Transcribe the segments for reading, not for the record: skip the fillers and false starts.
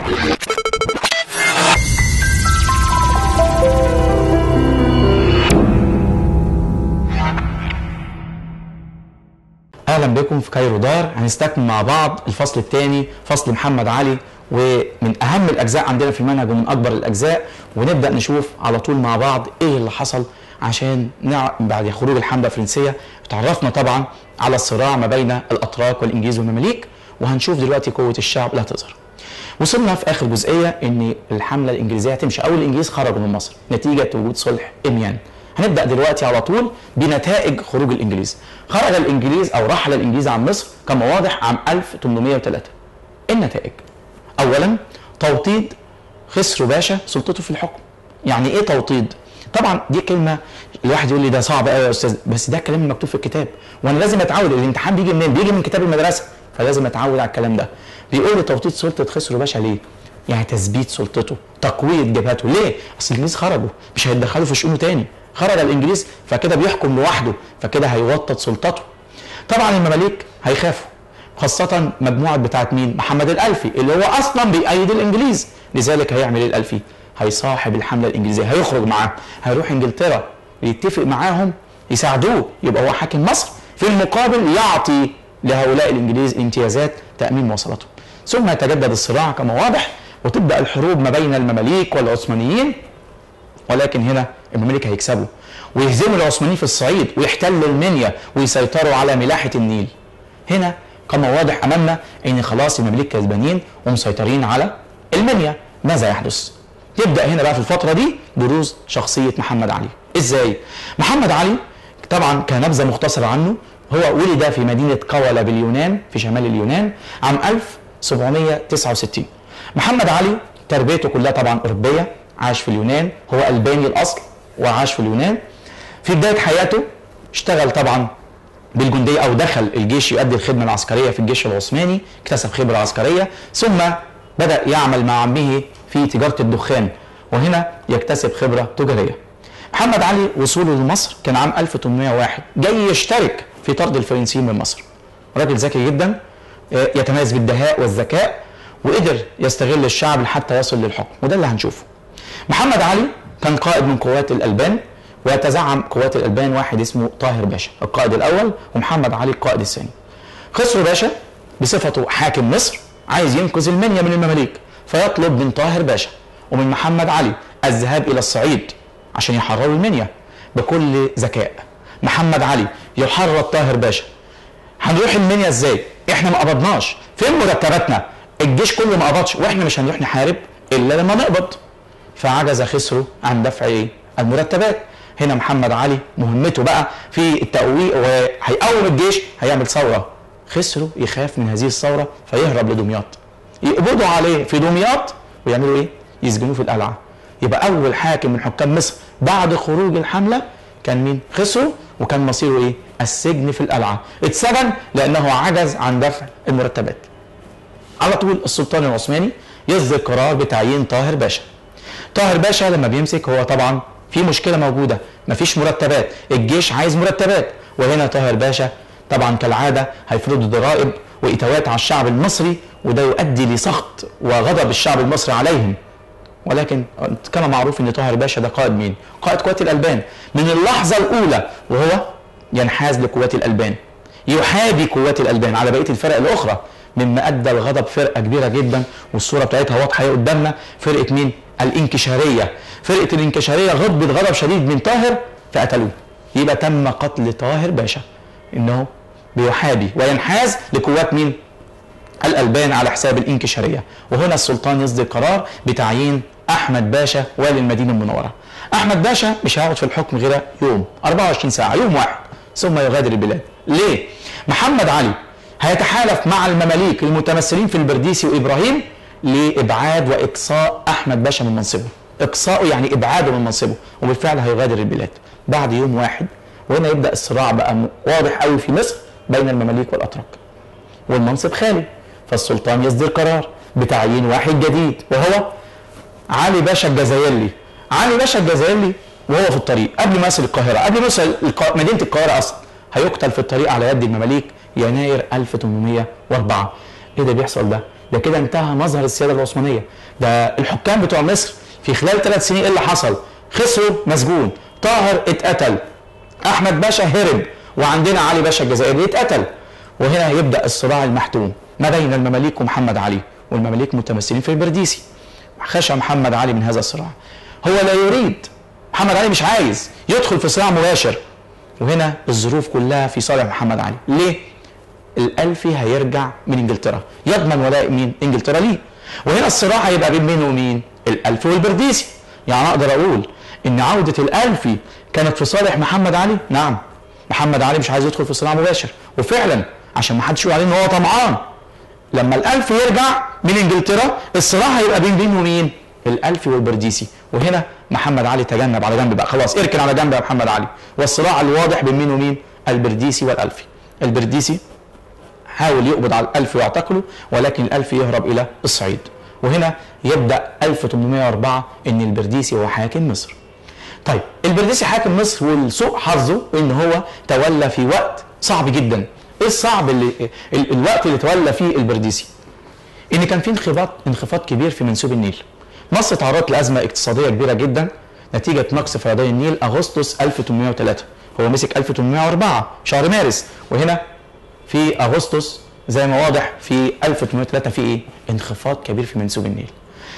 اهلا بكم في كايرو دار. هنستكمل مع بعض الفصل الثاني، فصل محمد علي، ومن اهم الاجزاء عندنا في المنهج ومن اكبر الاجزاء، ونبدا نشوف على طول مع بعض ايه اللي حصل عشان بعد خروج الحمله الفرنسيه. اتعرفنا طبعا على الصراع ما بين الاتراك والانجليز والمماليك، وهنشوف دلوقتي قوه الشعب اللي هتظهر. وصلنا في اخر جزئيه ان الحمله الانجليزيه هتمشي او الانجليز خرجوا من مصر نتيجه وجود صلح اميان. هنبدا دلوقتي على طول بنتائج خروج الانجليز. خرج الانجليز او رحل الانجليز عن مصر كما واضح عام 1803. النتائج: اولا توطيد خسرو باشا سلطته في الحكم. يعني ايه توطيد؟ طبعا دي كلمه الواحد يقول لي ده صعب قوي يا استاذ، بس ده الكلام المكتوب في الكتاب وانا لازم اتعود. الامتحان بيجي منين؟ بيجي من كتاب المدرسه، فلازم اتعود على الكلام ده. بيقول لي توطيد سلطه خسرو باشا ليه؟ يعني تثبيت سلطته، تقويه جبهته. ليه؟ اصل الانجليز خرجوا، مش هيتدخلوا في شؤونه تاني. خرج الانجليز فكده بيحكم لوحده، فكده هيوطد سلطته. طبعا المماليك هيخافوا، خاصة مجموعة بتاعت مين؟ محمد الألفي اللي هو أصلا بيأيد الإنجليز. لذلك هيعمل إيه الألفي؟ هيصاحب الحملة الإنجليزية، هيخرج معاهم، هيروح إنجلترا يتفق معاهم يساعدوه، يبقى هو حاكم مصر، في المقابل يعطي لهؤلاء الإنجليز امتيازات تأمين مواصلاتهم. ثم يتجدد الصراع كما واضح، وتبدأ الحروب ما بين المماليك والعثمانيين. ولكن هنا المماليك هيكسبوا ويهزموا العثمانيين في الصعيد ويحتلوا المنيا ويسيطروا على ملاحة النيل. هنا كما واضح امامنا ان خلاص المماليك كسبانين ومسيطرين على المنيا. ماذا يحدث؟ يبدا هنا بقى في الفتره دي بروز شخصيه محمد علي. ازاي؟ محمد علي طبعا كنبذه مختصره عنه، هو ولد في مدينه قولة باليونان في شمال اليونان عام 1769. محمد علي تربيته كلها طبعا اوروبيه، عاش في اليونان، هو ألباني الأصل وعاش في اليونان. في بداية حياته اشتغل طبعا بالجندية أو دخل الجيش يؤدي الخدمة العسكرية في الجيش العثماني، اكتسب خبرة عسكرية، ثم بدأ يعمل مع عمه في تجارة الدخان، وهنا يكتسب خبرة تجارية. محمد علي وصوله لمصر كان عام 1801، جاي يشترك في طرد الفرنسيين من مصر. راجل ذكي جدا، يتميز بالدهاء والذكاء، وقدر يستغل الشعب حتى يصل للحكم، وده اللي هنشوفه. محمد علي كان قائد من قوات الألبان، ويتزعم قوات الألبان واحد اسمه طاهر باشا القائد الأول، ومحمد علي القائد الثاني. خسرو باشا بصفته حاكم مصر عايز ينقذ المنيا من المماليك، فيطلب من طاهر باشا ومن محمد علي الذهاب إلى الصعيد عشان يحرروا المنيا بكل ذكاء. محمد علي يحرض طاهر باشا: هنروح المنيا ازاي؟ احنا ما قبضناش، فين مرتباتنا؟ الجيش كله ما قبضش، واحنا مش هنروح نحارب الا لما نقبض. فعجز خسرو عن دفع المرتبات. هنا محمد علي مهمته بقى في التقويق، وهيقوم الجيش، هيعمل ثوره. خسرو يخاف من هذه الثوره فيهرب لدمياط، يقبضوا عليه في دمياط ويعملوا ايه؟ يسجنوه في القلعه. يبقى اول حاكم من حكام مصر بعد خروج الحمله كان مين؟ خسرو، وكان مصيره ايه؟ السجن في القلعه. اتسجن لانه عجز عن دفع المرتبات. على طول السلطان العثماني يصدر قرار بتعيين طاهر باشا. طاهر باشا لما بيمسك هو طبعا في مشكله موجوده، مفيش مرتبات، الجيش عايز مرتبات، وهنا طاهر باشا طبعا كالعاده هيفرض ضرائب واتوات على الشعب المصري، وده يؤدي لسخط وغضب الشعب المصري عليهم. ولكن كان معروف ان طاهر باشا ده قائد مين؟ قائد قوات الألبان. من اللحظه الاولى وهو ينحاز لقوات الألبان، يحابي قوات الألبان على بقيه الفرق الاخرى، مما ادى لغضب فرقه كبيره جدا، والصوره بتاعتها واضحه اهي قدامنا. فرقه مين؟ الانكشاريه. فرقه الانكشاريه غضبت غضب شديد من طاهر فقتلوه. يبقى تم قتل طاهر باشا انه بيحابي وينحاز لقوات مين؟ الألبان على حساب الانكشاريه. وهنا السلطان يصدر قرار بتعيين احمد باشا والي المدينه المنوره. احمد باشا مش هيقعد في الحكم غير يوم، 24 ساعه، يوم واحد، ثم يغادر البلاد. ليه؟ محمد علي هيتحالف مع المماليك المتمثلين في البرديسي وابراهيم لابعاد واقصاء احمد باشا من منصبه. اقصاؤه يعني ابعاده من منصبه، وبالفعل هيغادر البلاد بعد يوم واحد. وهنا يبدا الصراع بقى واضح قوي في مصر بين المماليك والاتراك، والمنصب خالي. فالسلطان يصدر قرار بتعيين واحد جديد وهو علي باشا الجزائري. علي باشا الجزائري وهو في الطريق قبل ما يصل القاهره، قبل ما يوصل مدينه القاهره اصلا، هيقتل في الطريق على يد المماليك يناير 1804. ايه ده بيحصل ده؟ ده كده انتهى مظهر السياده العثمانيه. ده الحكام بتوع مصر في خلال 3 سنين ايه اللي حصل؟ خسروا، مسجون، طاهر اتقتل، احمد باشا هرب، وعندنا علي باشا الجزائري اتقتل. وهنا يبدا الصراع المحتوم ما بين المماليك ومحمد علي، والمماليك متمثلين في البرديسي. خشى محمد علي من هذا الصراع، هو لا يريد، محمد علي مش عايز يدخل في صراع مباشر. وهنا الظروف كلها في صالح محمد علي. ليه؟ الألفي هيرجع من انجلترا، يضمن ولاء مين؟ انجلترا ليه. وهنا الصراع هيبقى بين مين ومين؟ الألفي والبرديسي. يعني اقدر اقول ان عودة الألفي كانت في صالح محمد علي؟ نعم. محمد علي مش عايز يدخل في صراع مباشر، وفعلا عشان ما حدش يقول عليه ان هو طمعان، لما الألفي يرجع من انجلترا الصراع هيبقى بين مين ومين؟ الألفي والبرديسي. وهنا محمد علي تجنب على جنب بقى، خلاص اركن على جنب يا محمد علي. والصراع الواضح بين مين ومين؟ البرديسي والألفي. البرديسي حاول يقبض على الألفي ويعتقله، ولكن الألفي يهرب إلى الصعيد. وهنا يبدأ 1804 إن البرديسي هو حاكم مصر. طيب البرديسي حاكم مصر، والسوء حظه إن هو تولى في وقت صعب جدا. إيه الصعب الوقت اللي تولى فيه البرديسي؟ إن كان في انخفاض كبير في منسوب النيل. مصر تعرضت لأزمة اقتصادية كبيرة جدا نتيجة نقص فيضان النيل أغسطس 1803. هو مسك 1804 شهر مارس، وهنا في أغسطس زي ما واضح في 1803 في إيه؟ انخفاض كبير في منسوب النيل.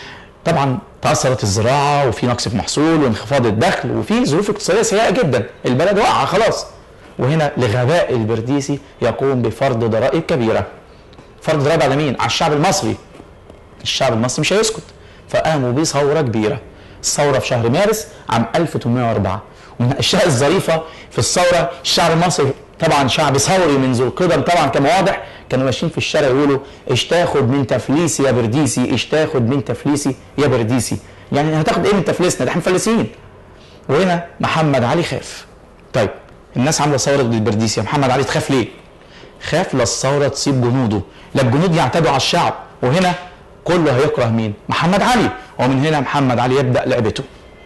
طبعا تأثرت الزراعة، وفي نقص في محصول وانخفاض الدخل، وفي ظروف اقتصادية سيئة جدا، البلد واقعة خلاص. وهنا لغباء البرديسي يقوم بفرض ضرائب كبيرة. فرض ضرائب على مين؟ على الشعب المصري. الشعب المصري مش هيسكت، فقاموا بثورة كبيرة. الثورة في شهر مارس عام 1804. ومن الأشياء الظريفة في الثورة الشعب المصري طبعا شعب ثوري منذ القدم، طبعا كما واضح كانوا ماشيين في الشارع يقولوا اشتاخد من تفليسي يا برديسي، اشتاخد من تفليسي يا برديسي. يعني هتاخد ايه من تفليسنا؟ ده احنا مفلسين. وهنا محمد علي خاف. طيب الناس عامله ثوره ضد البرديسي، محمد علي تخاف ليه؟ خاف لا الثوره تصيب جنوده، لا الجنود يعتدوا على الشعب. وهنا كله هيكره مين؟ محمد علي. ومن هنا محمد علي يبدا لعبته،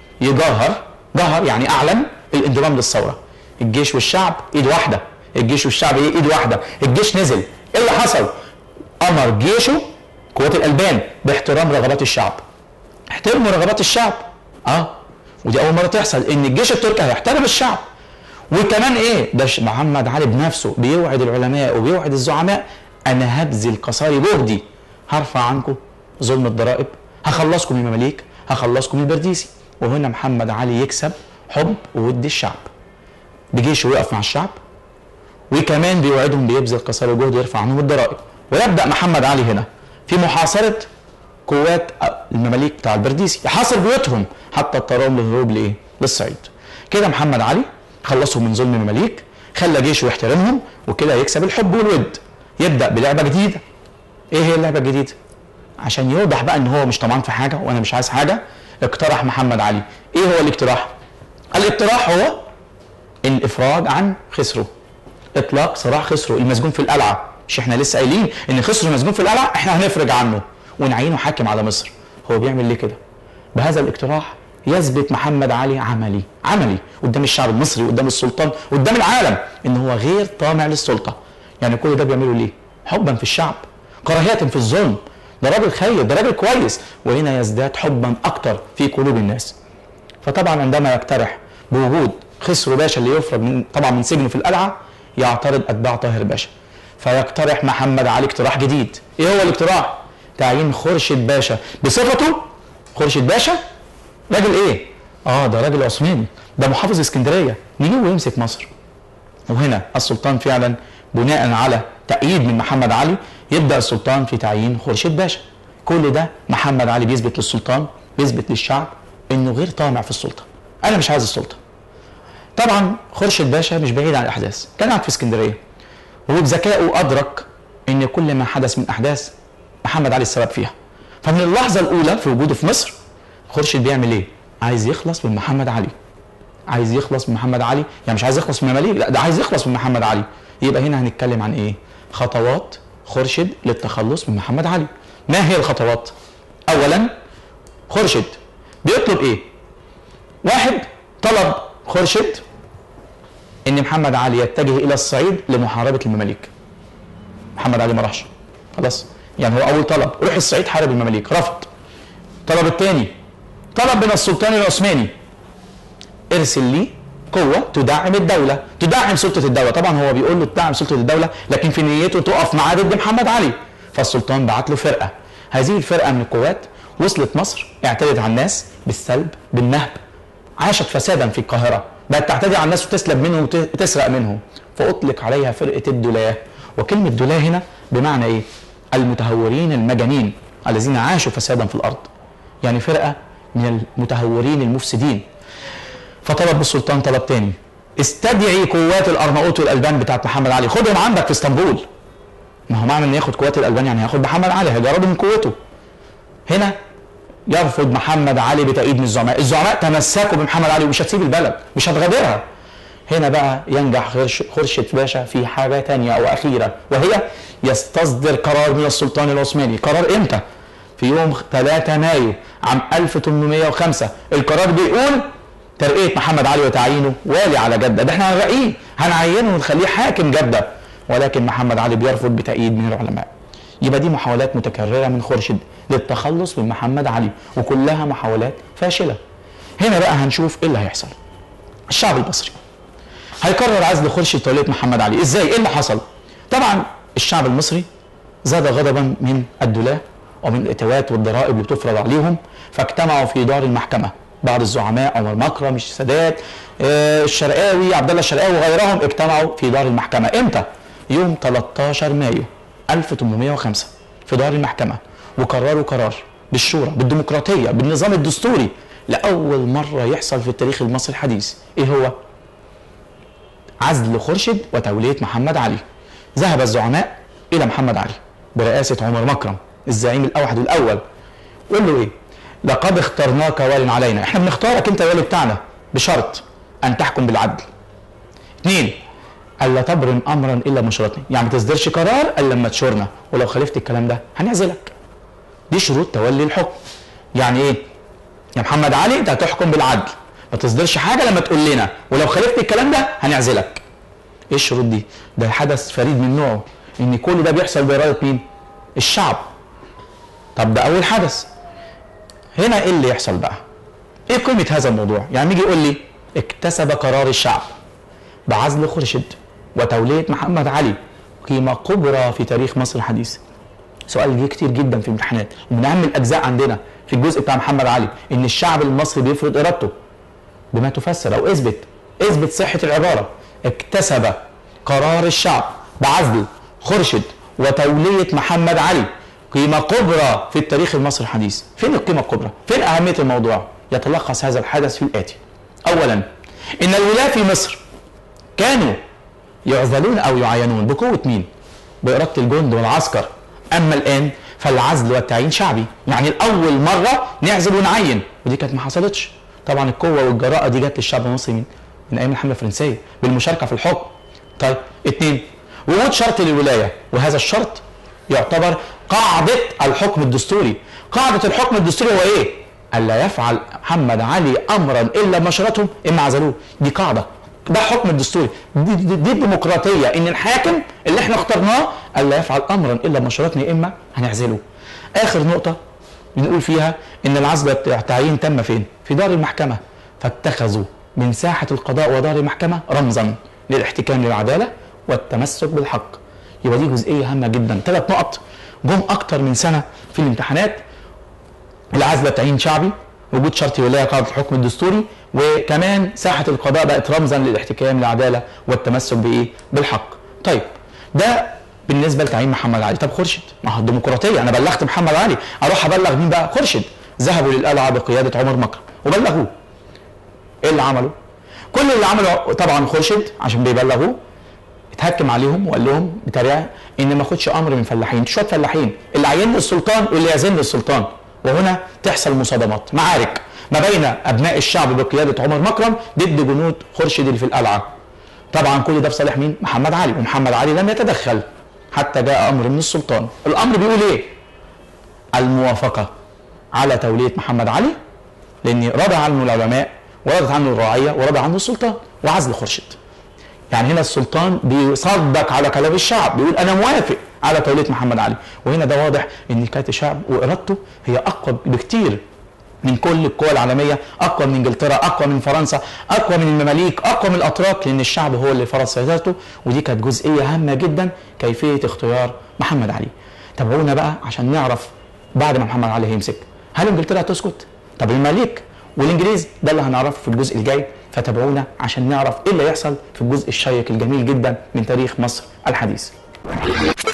يجاهر، جهر يعني اعلن الانضمام للثوره. الجيش والشعب ايد واحده، الجيش والشعب ايه؟ ايد واحده. الجيش نزل، ايه اللي حصل؟ امر جيشه قوات الالبان باحترام رغبات الشعب. احترموا رغبات الشعب. ودي اول مره تحصل ان الجيش التركي هيحترم الشعب. وكمان ايه؟ ده محمد علي بنفسه بيوعد العلماء وبيوعد الزعماء، انا هبذل قصاري جهدي، هرفع عنكم ظلم الضرائب، هخلصكم من المماليك، هخلصكم من البرديسي. وهنا محمد علي يكسب حب وود الشعب بجيشه، يقف مع الشعب، وكمان بيوعدهم بيبذل قصاري جهد يرفع عنهم الضرائب. ويبدا محمد علي هنا في محاصره قوات المماليك بتاع البرديسي، يحاصر بيوتهم حتى اضطرهم للهروب لايه؟ للصعيد. كده محمد علي خلصهم من ظلم المماليك، خلى جيشه يحترمهم، وكده يكسب الحب والود. يبدا بلعبه جديده. ايه هي اللعبه الجديده؟ عشان يوضح بقى ان هو مش طمعان في حاجه وانا مش عايز حاجه، اقترح محمد علي. ايه هو الاقتراح؟ الاقتراح هو الافراج عن خسرو، اطلاق سراح خسرو المسجون في القلعه. مش احنا لسه قايلين ان خسرو مسجون في القلعه؟ احنا هنفرج عنه ونعينه حاكم على مصر. هو بيعمل ليه كده؟ بهذا الاقتراح يثبت محمد علي عملي قدام الشعب المصري، قدام السلطان، قدام العالم، ان هو غير طامع للسلطه. يعني كل ده بيعمله ليه؟ حبا في الشعب، كراهيه في الظلم. ده راجل خير، ده راجل كويس. وهنا يزداد حبا اكتر في قلوب الناس. فطبعا عندما يقترح بوجود خسرو باشا اللي يفرج طبعا من سجنه في القلعه، يعترض اتباع طاهر باشا، فيقترح محمد علي اقتراح جديد. ايه هو الاقتراح؟ تعيين خورشيد باشا بصفته خورشيد باشا راجل ايه؟ ده راجل عثماني، ده محافظ اسكندريه، نجيبه ويمسك مصر. وهنا السلطان فعلا بناء على تأييد من محمد علي يبدأ السلطان في تعيين خورشيد باشا. كل ده محمد علي بيثبت للسلطان، بيثبت للشعب انه غير طامع في السلطه، انا مش عايز السلطه. طبعا خورشيد باشا مش بعيد عن الاحداث، كان قاعد في اسكندريه، وبذكائه ادرك ان كل ما حدث من احداث محمد علي السبب فيها. فمن اللحظه الاولى في وجوده في مصر خورشيد بيعمل ايه؟ عايز يخلص من محمد علي. عايز يخلص من محمد علي، يعني مش عايز يخلص من المماليك، لا ده عايز يخلص من محمد علي. يبقى هنا هنتكلم عن ايه؟ خطوات خورشيد للتخلص من محمد علي. ما هي الخطوات؟ اولا خورشيد بيطلب ايه؟ واحد، طلب خورشيد ان محمد علي يتجه الى الصعيد لمحاربه المماليك. محمد علي ما راحش، خلاص يعني هو اول طلب روح الصعيد حارب المماليك، رفض. طلب الثاني طلب من السلطان العثماني ارسل لي قوه تدعم الدوله، تدعم سلطه الدوله. طبعا هو بيقول له تدعم سلطه الدوله لكن في نيته تقف معاه ضد محمد علي. فالسلطان بعت له فرقه، هذه الفرقه من القوات وصلت مصر، اعتدت على الناس بالسلب بالنهب، عاشت فسادا في القاهره، بقت تعتدي على الناس وتسلب منهم وتسرق منهم، فاطلق عليها فرقه الدولاه. وكلمه دولاه هنا بمعنى ايه؟ المتهورين المجانين الذين عاشوا فسادا في الارض، يعني فرقه من المتهورين المفسدين. فطلب بالسلطان طلب تاني، استدعي قوات الارناؤوط والالبان بتاعت محمد علي، خدهم عندك في اسطنبول. ما هو معنى ان ياخد قوات الالبان يعني هياخد محمد علي، هيجرده من قوته. هنا يرفض محمد علي بتأييد من الزعماء، الزعماء تمسكوا بمحمد علي ومش هتسيب البلد، مش هتغادرها. هنا بقى ينجح خورشيد باشا في حاجه ثانيه او اخيره، وهي يستصدر قرار من السلطان العثماني. قرار امتى؟ في يوم 3 مايو عام 1805. القرار بيقول ترقيه محمد علي وتعيينه والي على جده، ده احنا هنرقيه هنعينه ونخليه حاكم جده، ولكن محمد علي بيرفض بتأييد من العلماء. يبقى دي محاولات متكرره من خورشيد للتخلص من محمد علي، وكلها محاولات فاشله. هنا بقى هنشوف ايه اللي هيحصل. الشعب المصري هيقرر عزل خورشيد تولية محمد علي، ازاي؟ ايه اللي حصل؟ طبعا الشعب المصري زاد غضبا من الدولاه ومن الاتوات والضرائب اللي بتفرض عليهم، فاجتمعوا في دار المحكمه بعض الزعماء، عمر مكرم، السادات، الشرقاوي، عبد الله الشرقاوي وغيرهم، اجتمعوا في دار المحكمه. امتى؟ يوم 13 مايو 1805 في دار المحكمه، وقرروا قرار بالشورى بالديمقراطيه بالنظام الدستوري لاول مره يحصل في التاريخ المصري الحديث. ايه هو؟ عزل خورشيد وتوليه محمد علي. ذهب الزعماء الى محمد علي برئاسه عمر مكرم الزعيم الاوحد الاول، قول له ايه؟ لقد اخترناك وال علينا، احنا بنختارك انت الوالي بتاعنا بشرط ان تحكم بالعدل. 2 الا تبرم امرا الا بمشورتنا، يعني ما تصدرش قرار الا لما تشورنا، ولو خالفت الكلام ده هنعزلك. دي شروط تولي الحكم. يعني ايه؟ يا محمد علي انت هتحكم بالعدل، ما تصدرش حاجه لما تقول لنا، ولو خالفت الكلام ده هنعزلك. ايه الشروط دي؟ ده حدث فريد من نوعه، ان كل ده بيحصل باراده مين؟ الشعب. طب ده اول حدث. هنا ايه اللي يحصل بقى؟ ايه قيمه هذا الموضوع؟ يعني يجي يقول لي اكتسب قرار الشعب بعزل خورشيد وتوليه محمد علي قيمه كبرى في تاريخ مصر الحديث. سؤال جه كتير جدا في الامتحانات، ومن اهم الاجزاء عندنا في الجزء بتاع محمد علي ان الشعب المصري بيفرض ارادته. بما تفسر او اثبت صحه العباره. اكتسب قرار الشعب بعزل خورشيد وتوليه محمد علي قيمه كبرى في التاريخ المصري الحديث. فين القيمه الكبرى؟ فين اهميه الموضوع؟ يتلخص هذا الحدث في الاتي. اولا ان الولاه في مصر كانوا يعزلون او يعينون بقوه مين؟ باراده الجند والعسكر. اما الان فالعزل والتعيين شعبي، يعني الاول مره نعزل ونعين، ودي كانت ما حصلتش. طبعا القوه والجراءه دي جت للشعب المصري من ايام الحمله الفرنسيه بالمشاركه في الحكم. طيب 2 وجود شرط للولايه، وهذا الشرط يعتبر قاعده الحكم الدستوري. قاعده الحكم الدستوري هو ايه؟ الا يفعل محمد علي امرا الا بمشورتهم اما عزلوه. دي قاعده، ده حكم الدستوري، دي الديمقراطيه، ان الحاكم اللي احنا اخترناه الا يفعل امرا الا بمشورتنا اما هنعزله. اخر نقطه بنقول فيها ان العزل والتعيين تم فين؟ في دار المحكمه، فاتخذوا من ساحه القضاء ودار المحكمه رمزا للاحتكام للعداله والتمسك بالحق. يبقى دي جزئيه هامه جدا. 3 نقط جم اكتر من سنه في الامتحانات: العزل والتعيين شعبي، وجود شرط ولايه قاعده الحكم الدستوري، وكمان ساحه القضاء بقت رمزا للاحتكام للعداله والتمسك بايه؟ بالحق. طيب ده بالنسبه لتعيين محمد علي. طب خورشيد، ما هو الديمقراطيه، انا بلغت محمد علي، اروح ابلغ مين بقى؟ خورشيد. ذهبوا للقلعه بقياده عمر مكرم وبلغوه. ايه اللي عملوا؟ كل اللي عمله طبعا خورشيد عشان بيبلغوه اتهكم عليهم وقال لهم بطريقه ان ما اخدش امر من فلاحين، شويه فلاحين اللي عينوا السلطان واللي يعزل السلطان، وهنا تحصل مصادمات، معارك ما بين ابناء الشعب بقياده عمر مكرم ضد جنود خورشيد اللي في القلعه. طبعا كل ده في صالح مين؟ محمد علي، ومحمد علي لم يتدخل حتى جاء امر من السلطان. الامر بيقول ايه؟ الموافقه على توليه محمد علي، لان رضى عنه العلماء ورضت عنه الرعيه ورضى عنه السلطان، وعزل خورشيد. يعني هنا السلطان بيصدق على كلام الشعب، بيقول انا موافق على توليه محمد علي. وهنا ده واضح ان كانت الشعب وارادته هي اقوى بكتير من كل القوى العالميه، اقوى من انجلترا، اقوى من فرنسا، اقوى من المماليك، اقوى من الاتراك، لان الشعب هو اللي فرض سيطرته. ودي كانت جزئيه هامه جدا كيفيه اختيار محمد علي. تابعونا بقى عشان نعرف بعد ما محمد علي هيمسك هل انجلترا هتسكت؟ طب المماليك والانجليز؟ ده اللي هنعرفه في الجزء الجاي، فتابعونا عشان نعرف ايه اللي هيحصل في الجزء الشيق الجميل جدا من تاريخ مصر الحديث.